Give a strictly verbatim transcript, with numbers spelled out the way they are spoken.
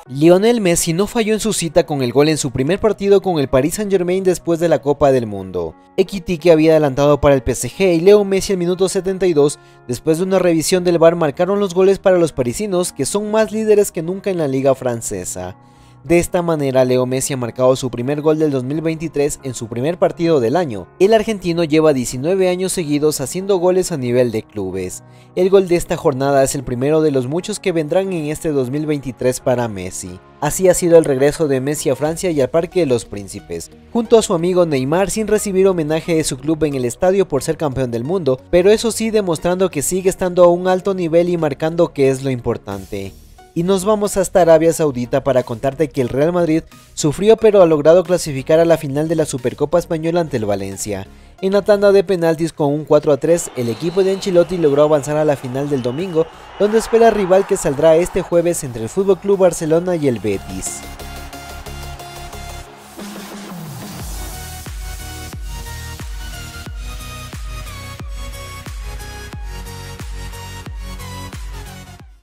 Lionel Messi no falló en su cita con el gol en su primer partido con el Paris Saint-Germain después de la Copa del Mundo. Ekitike había adelantado para el P S G y Leo Messi al minuto setenta y dos, después de una revisión del V A R, marcaron los goles para los parisinos, que son más líderes que nunca en la liga francesa. De esta manera, Leo Messi ha marcado su primer gol del dos mil veintitrés en su primer partido del año. El argentino lleva diecinueve años seguidos haciendo goles a nivel de clubes. El gol de esta jornada es el primero de los muchos que vendrán en este dos mil veintitrés para Messi. Así ha sido el regreso de Messi a Francia y al Parque de los Príncipes, junto a su amigo Neymar, sin recibir homenaje de su club en el estadio por ser campeón del mundo, pero eso sí demostrando que sigue estando a un alto nivel y marcando, que es lo importante. Y nos vamos hasta Arabia Saudita para contarte que el Real Madrid sufrió pero ha logrado clasificar a la final de la Supercopa Española ante el Valencia. En la tanda de penaltis con un cuatro a tres, el equipo de Ancelotti logró avanzar a la final del domingo, donde espera rival que saldrá este jueves entre el F C Barcelona y el Betis.